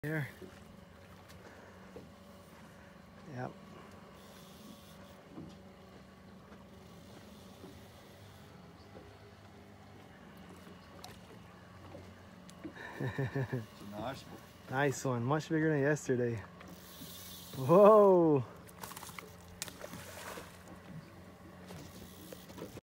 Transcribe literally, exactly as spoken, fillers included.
There. Yep. Nice. Nice one. Much bigger than yesterday. Whoa.